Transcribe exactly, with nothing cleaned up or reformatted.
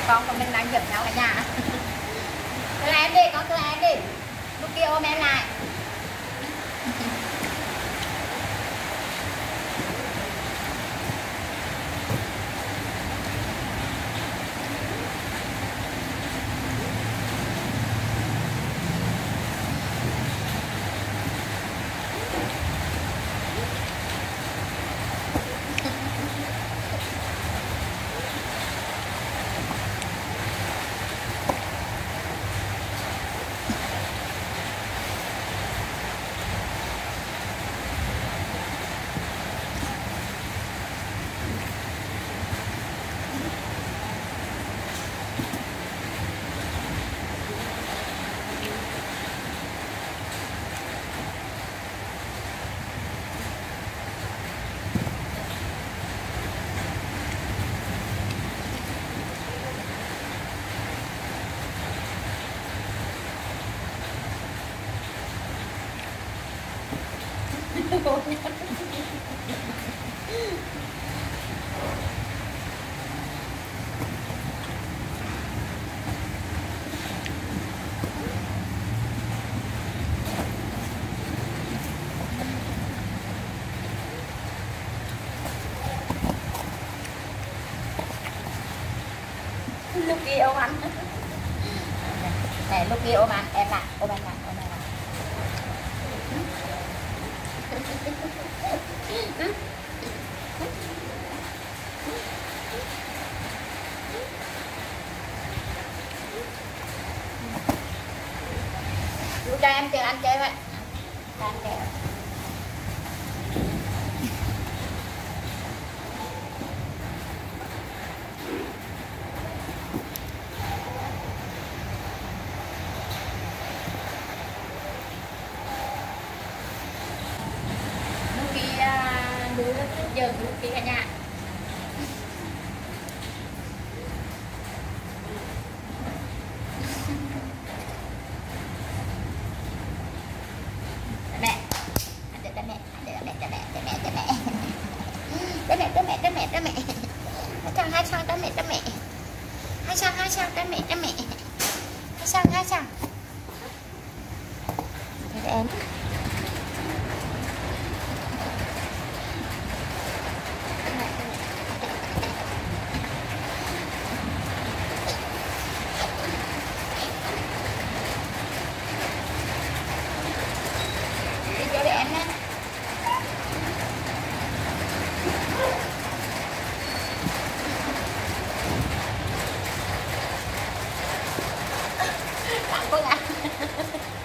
con của mình đang giật nhau cả nhà. Cứ em đi, con cứ em đi. Lúc kia ôm em lại. Lúc kia ôm anh. Này lúc kia ôm anh, em lại, ôm anh lại, ôm anh lại. Chú cho em tiền ăn chơi vậy. Ăn kẹo. Giờ lúc kia cả nhà. Mẹ, để mẹ, để mẹ, để mẹ, để mẹ, để mẹ, để mẹ, để mẹ, để mẹ, để mẹ, hai sang hai sang để mẹ, để mẹ, hai sang hai sang để mẹ, để mẹ, hai sang hai sang, để em. Tặng con ăn.